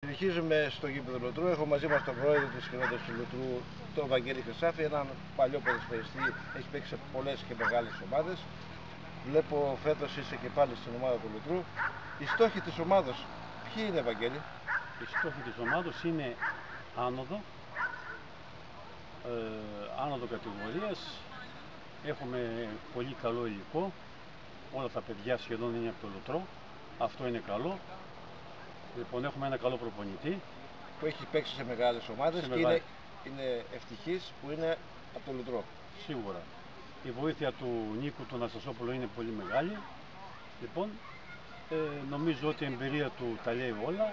Συνεχίζουμε στο γήπεδο Λουτρού. Έχω μαζί μας τον πρόεδρο της κοινότητας του Λουτρού, τον Βαγγέλη Χρυσάφη, έναν παλιό ποδοσφαιριστή, έχει παίξει σε πολλές και μεγάλες ομάδες. Βλέπω φέτος είσαι και πάλι στην ομάδα του Λουτρού. Οι στόχοι της ομάδας ποιοι είναι, Βαγγέλη? Οι στόχοι της ομάδας είναι άνοδο κατηγορίας. Έχουμε πολύ καλό υλικό. Όλα τα παιδιά σχεδόν είναι από το Λουτρό. Αυτό είναι καλό. Λοιπόν, έχουμε ένα καλό προπονητή που έχει παίξει σε μεγάλες ομάδες και είναι ευτυχής που είναι από το Λουτρό. Σίγουρα. Η βοήθεια του Νίκου του Αναστασόπουλου είναι πολύ μεγάλη. Λοιπόν, νομίζω ότι η εμπειρία του τα λέει όλα.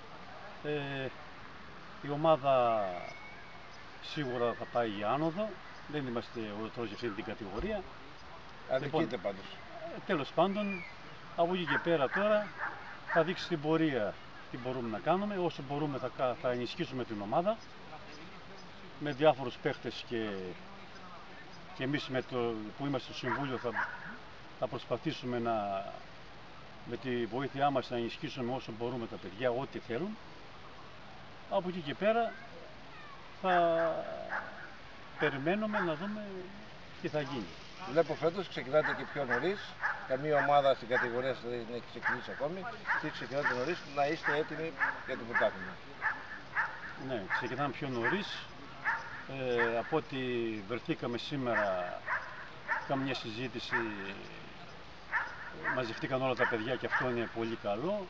Η ομάδα σίγουρα θα πάει για άνοδο. Δεν είμαστε ο Λουτρός για αυτή την κατηγορία. Αδικείται πάντως. Τέλος πάντων, από εκεί και πέρα τώρα θα δείξει την πορεία τι μπορούμε να κάνουμε. Όσο μπορούμε θα ενισχύσουμε την ομάδα με διάφορους παίχτες και εμείς που είμαστε στο Συμβούλιο θα προσπαθήσουμε με τη βοήθειά μας να ενισχύσουμε όσο μπορούμε τα παιδιά, ό,τι θέλουν. Από εκεί και πέρα θα περιμένουμε να δούμε τι θα γίνει. Βλέπω φέτος ξεκινάτε και πιο νωρίς. Καμία ομάδα στην κατηγορία σας δεν έχει ξεκινήσει ακόμη. Τι ξεκινάτε νωρίς, να είστε έτοιμοι για το πρωτάθλημα. Ναι, ξεκινάμε πιο νωρίς. Από ό,τι βρεθήκαμε σήμερα, κάναμε μια συζήτηση, μαζευτήκαν όλα τα παιδιά και αυτό είναι πολύ καλό.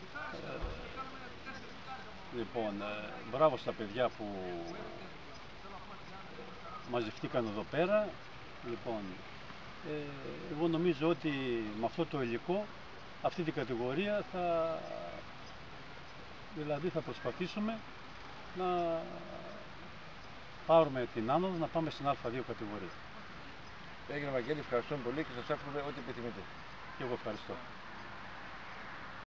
Λοιπόν, μπράβο στα παιδιά που μαζευτήκαν εδώ πέρα. Λοιπόν, εγώ νομίζω ότι με αυτό το υλικό, αυτή την κατηγορία θα προσπαθήσουμε να πάρουμε την άνοδο, να πάμε στην Α2 κατηγορία. Έγινε, Βαγγέλη, ευχαριστούμε πολύ και σας εύχομαι ό,τι επιθυμείτε. Και εγώ ευχαριστώ.